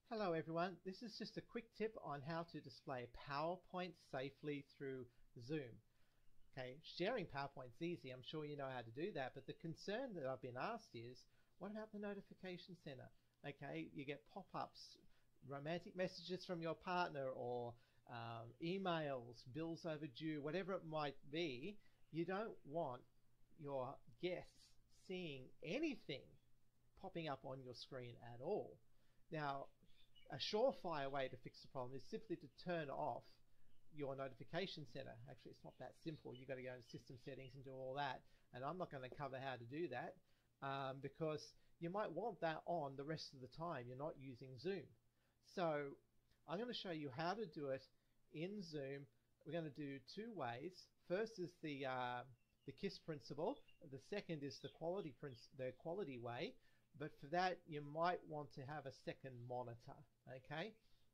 Hello everyone, this is just a quick tip on how to display PowerPoint safely through Zoom. Okay, sharing PowerPoint's easy, I'm sure you know how to do that, but the concern that I've been asked is, what about the notification center? Okay, you get pop-ups, romantic messages from your partner, or emails, bills overdue, whatever it might be. You don't want your guests seeing anything popping up on your screen at all. Now, a surefire way to fix the problem is simply to turn off your notification center. Actually, it's not that simple. You've got to go into system settings and do all that, and I'm not going to cover how to do that because you might want that on the rest of the time you're not using Zoom. So I'm going to show you how to do it in Zoom. We're going to do two ways. First is the KISS principle. The second is the quality way. But for that, you might want to have a second monitor. Okay.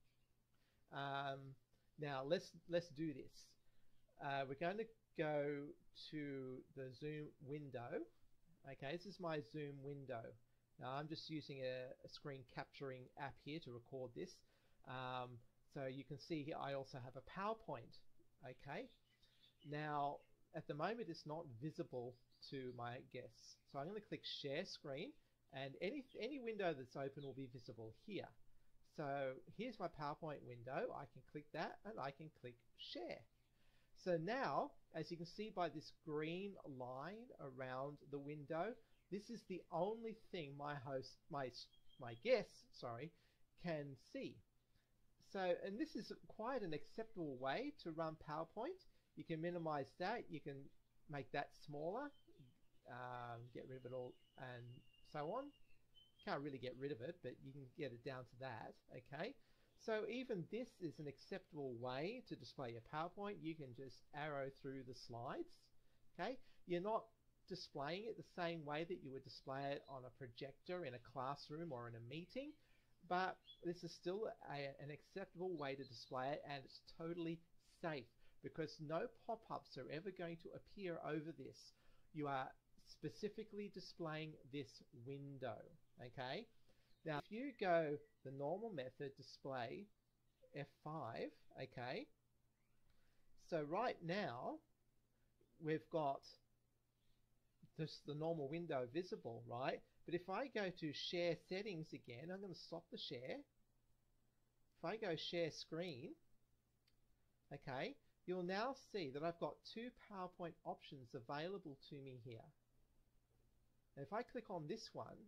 Now let's do this. We're going to go to the Zoom window. Okay, this is my Zoom window. Now I'm just using a screen capturing app here to record this. So you can see here I also have a PowerPoint. Okay. Now at the moment it's not visible to my guests. So I'm going to click Share Screen. And any window that's open will be visible here. So here's my PowerPoint window. I can click that and I can click Share. So now, as you can see by this green line around the window, this is the only thing my guests, can see. So, and this is quite an acceptable way to run PowerPoint. You can minimize that. You can make that smaller, get rid of it all, and so on. Can't really get rid of it, but you can get it down to that. Okay, so even this is an acceptable way to display your PowerPoint. You can just arrow through the slides. Okay, you're not displaying it the same way that you would display it on a projector in a classroom or in a meeting, but this is still an acceptable way to display it, and it's totally safe because no pop-ups are ever going to appear over this. You are specifically displaying this window. Okay, now if you go the normal method, display F5, okay, so right now we've got just the normal window visible, right? But if I go to share settings again, I'm going to stop the share. If I go share screen, okay, you'll now see that I've got two PowerPoint options available to me here. And if I click on this one,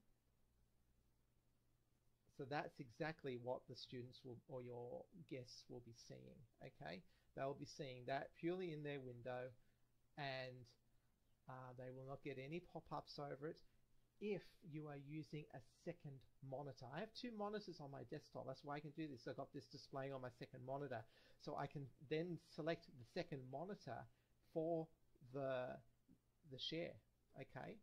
so that's exactly what the students will, or your guests will be seeing. Okay, they'll be seeing that purely in their window, and they will not get any pop-ups over it if you are using a second monitor. I have two monitors on my desktop. That's why I can do this. I've got this displaying on my second monitor, so I can then select the second monitor for the share. Okay,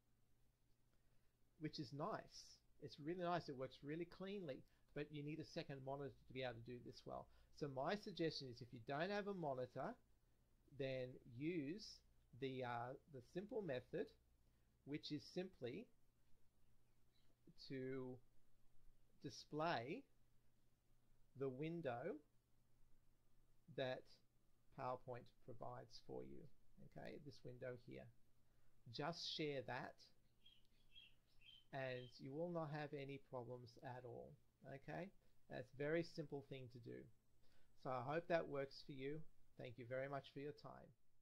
which is nice. It's really nice. It works really cleanly, but you need a second monitor to be able to do this well. So my suggestion is, if you don't have a monitor, then use the simple method, which is simply to display the window that PowerPoint provides for you. Okay, this window here. Just share that, and you will not have any problems at all. Okay, that's a very simple thing to do. So I hope that works for you. Thank you very much for your time.